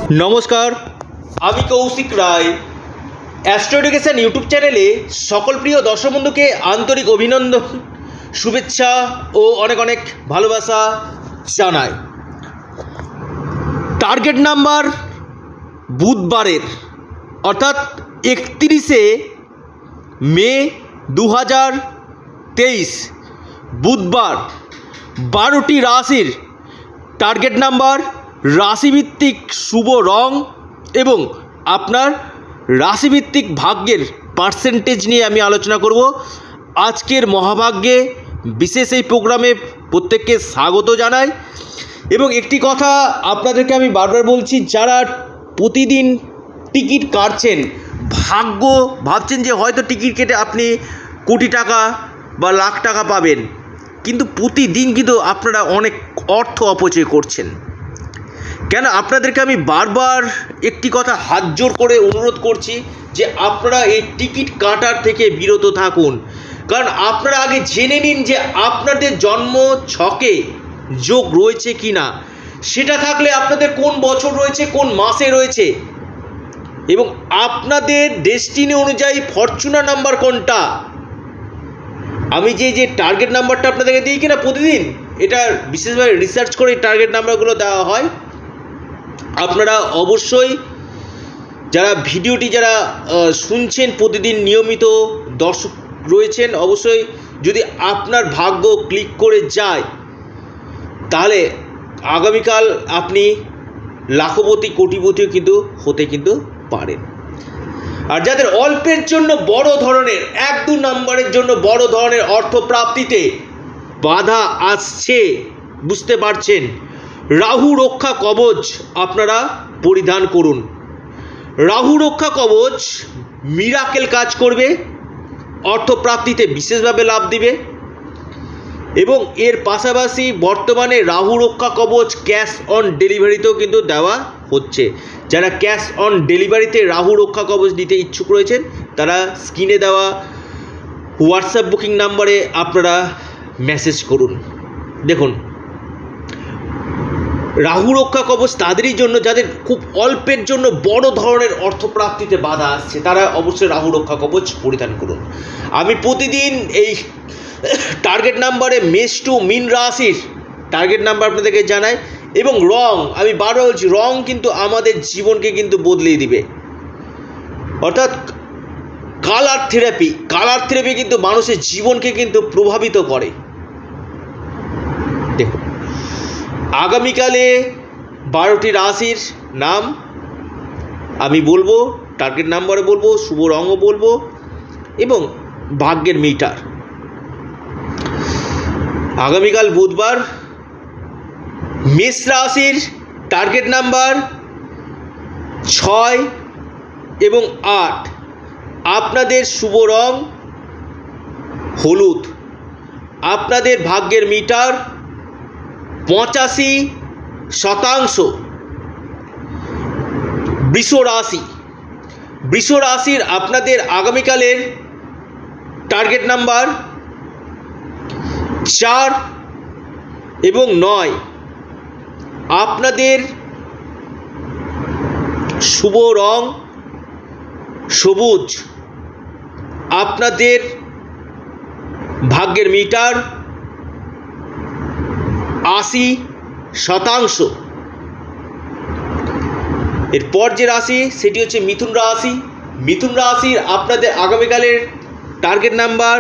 নমস্কার, আমি Koushik Roy. Astro education YouTube চ্যানেলে সকল প্রিয় দর্শক বন্ধুকে আন্তরিক অভিনন্দন, শুভেচ্ছা ও অনেক অনেক ভালোবাসা জানাই। টার্গেট নাম্বার বুধবারের অর্থাৎ 31শে মে 2023 বুধবার 12টি রাশির টার্গেট নাম্বার, রাশিভিত্তিক শুভ রং এবং আপনার রাশিভিত্তিক ভাগ্যের পার্সেন্টেজ নিয়ে আমি আলোচনা করব। আজকের মহাভাগ্যে বিশেষ এই প্রোগ্রামে প্রত্যেককে স্বাগত জানাই। এবং একটি কথা আপনাদেরকে আমি বারবার বলছি, যারা প্রতিদিন টিকিট কাটছেন, ভাগ্য ভাবছেন যে হয়তো টিকিট কেটে আপনি কোটি টাকা বা লাখ টাকা পাবেন, কিন্তু প্রতিদিন কিন্তু আপনারা অনেক অর্থ অপচয় করছেন। কেন আপনাদেরকে আমি বারবার একটি কথা হাত জোর করে অনুরোধ করছি যে আপনারা এই টিকিট কাটার থেকে বিরত থাকুন। কারণ আপনারা আগে জেনে নিন যে আপনাদের জন্ম ছকে যোগ রয়েছে কি না, সেটা থাকলে আপনাদের কোন বছর রয়েছে, কোন মাসে রয়েছে, এবং আপনাদের ডেস্টিনি অনুযায়ী ফরচুনার নাম্বার কোনটা। আমি যে টার্গেট নাম্বারটা আপনাদেরকে দিই কিনা প্রতিদিন, এটা বিশেষভাবে রিসার্চ করে এই টার্গেট নাম্বারগুলো দেওয়া হয়। আপনারা অবশ্যই যারা ভিডিওটি শুনছেন, প্রতিদিন নিয়মিত দর্শক রয়েছেন, অবশ্যই যদি আপনার ভাগ্য ক্লিক করে যায় তাহলে আগামীকাল আপনি লাখপতি কোটিপতিও হতে পারেন। আর যাদের অল্পের জন্য বড় ধরনের 1-2 নম্বরের জন্য বড় ধরনের অর্থপ্রাপ্তিতে বাধা আসছে, বুঝতে পারছেন, রাহু রক্ষা কবচ আপনারা পরিধান করুন। রাহু রক্ষা কবচ মিরাকেল কাজ করবে, অর্থপ্রাপ্তিতে বিশেষভাবে লাভ দিবে। এবং এর পাশাপাশি বর্তমানে রাহু রক্ষা কবচ ক্যাশ অন ডেলিভারিতেও দেওয়া হচ্ছে। যারা ক্যাশ অন ডেলিভারিতে রাহু রক্ষা কবচ নিতে ইচ্ছুক রয়েছেন তারা স্ক্রিনে দেওয়া হোয়াটসঅ্যাপ বুকিং নাম্বারে আপনারা মেসেজ করুন। দেখুন, রাহু রক্ষা কবচ তাদেরই জন্য যাদের খুব অল্পের জন্য বড় ধরনের অর্থপ্রাপ্তিতে বাধা আসছে, তারা অবশ্যই রাহু রক্ষা কবচ পরিধান করুন। আমি প্রতিদিন এই টার্গেট নাম্বারে মেষ টু মীন রাশির টার্গেট নাম্বার আপনাদেরকে জানাই। এবং রং, আমি বারবার বলছি, রং আমাদের জীবনকে বদলিয়ে দিবে। অর্থাৎ কালার থেরাপি মানুষের জীবনকে প্রভাবিত করে। দেখুন, আগামীকালে 12টি রাশির নাম আমি বলবো, টার্গেট নাম্বারে বলবো, শুভ রঙও বলবো এবং ভাগ্যের মিটার। আগামীকাল বুধবার মেষ রাশির টার্গেট নাম্বার 6 এবং 8, আপনাদের শুভ রং হলুদ, আপনাদের ভাগ্যের মিটার 85%। বৃষ রাশির আপনাদের আগামীকালের টার্গেট নাম্বার 4 এবং 9, আপনাদের শুভ রং সবুজ, আপনাদের ভাগ্যের মিটার 80%। এরপর যে রাশি সেটি হচ্ছে মিথুন রাশি। মিথুন রাশির আপনাদের আগামীকালের টার্গেট নাম্বার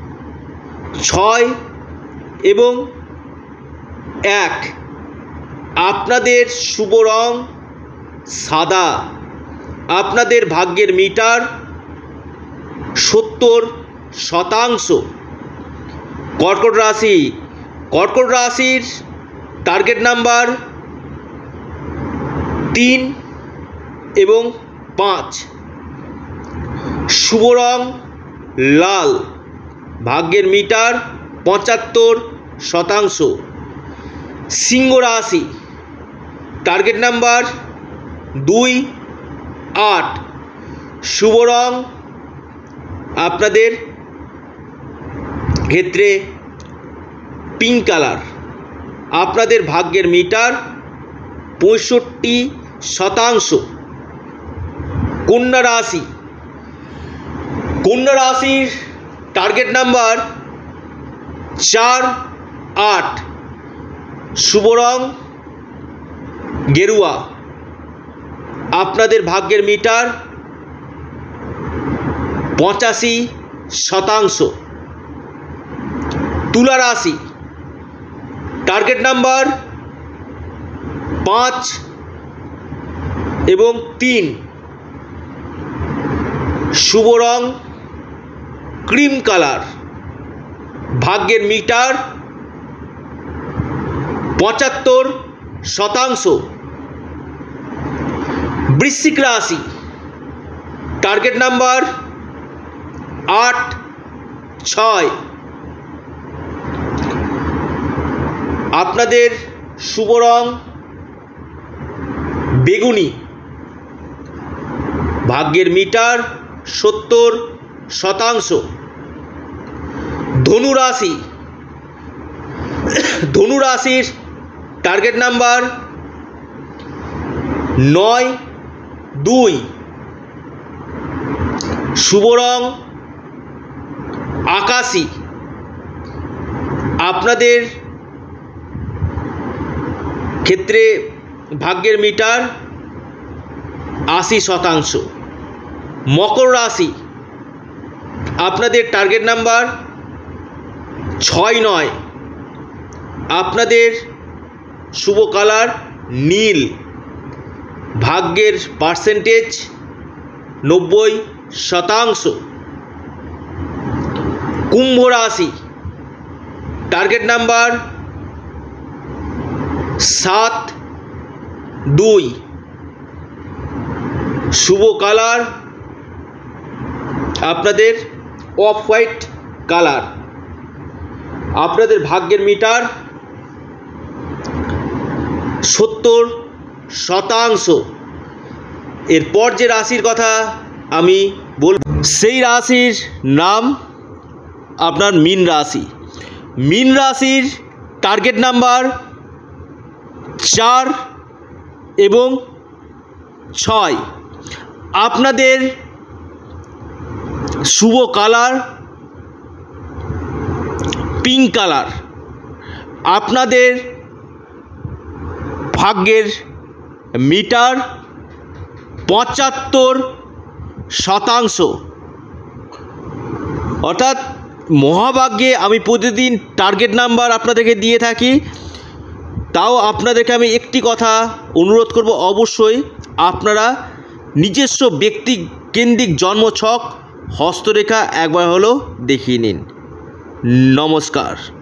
6 এবং 1, আপনাদের শুভ রং সাদা, আপনাদের ভাগ্যের মিটার 70%। কর্কট রাশির টার্গেট নাম্বার 3 এবং 5, শুভ রং লাল, ভাগ্যের মিটার 75%। সিংহ রাশি টার্গেট নাম্বার 2, 8, শুভ রং আপনাদের ক্ষেত্রে পিঙ্ক কালার, আপনাদের ভাগ্যের মিটার 65% শতাংশ। কন্যা রাশি, কন্যা রাশির টার্গেট নাম্বার 4, 8, শুভ রং গেরুয়া। আপনাদের ভাগ্যের মিটার 85%। তুলা রাশি, টার্গেট নাম্বার 5 এবং 3, শুভ রং ক্রিম কালার। ভাগ্যের মিটার 75%। বৃশ্চিক রাশি, টার্গেট নাম্বার 8, 6। আপনাদের শুভ রং বেগুনি। ভাগ্যের মিটার 70%। ধনু রাশি, ধনু রাশির টার্গেট নাম্বার 9, 2, শুভ রং আকাশী। আপনাদের ক্ষেত্রে ভাগ্যের মিটার 80%। মকর রাশি, আপনাদের টার্গেট নাম্বার 6, 9। আপনাদের শুভ কালার নীল। ভাগ্যের পার্সেন্টেজ 90%। কুম্ভ রাশি, টার্গেট নাম্বার 7, 2, শুভ কালার আপনাদের অফ হোয়াইট কালার। আপনাদের ভাগ্যের মিটার 70%। এরপর যে রাশির কথা আমি বলব সেই রাশির নাম আপনার মীন রাশি। মীন রাশির টার্গেট নাম্বার 4 এবং 6। আপনাদের শুভ কালার পিঙ্ক কালার। আপনাদের ভাগ্যের মিটার 75%। অর্থাৎ মহাভাগ্যে আমি প্রতিদিন টার্গেট নাম্বার আপনাদেরকে দিয়ে থাকি। তাও আপনাদেরকে আমি একটি কথা অনুরোধ করব, অবশ্যই আপনারা নিজস্ব ব্যক্তিকেন্দ্রিক জন্মছক হস্তরেখা একবার হলেও দেখিয়ে নিন। নমস্কার।